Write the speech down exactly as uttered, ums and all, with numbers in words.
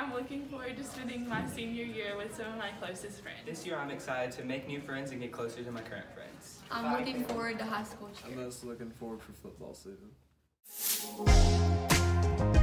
I'm looking forward to spending my senior year with some of my closest friends. This year I'm excited to make new friends and get closer to my current friends. I'm Bye. looking forward to high school cheer. I'm most looking forward for football season.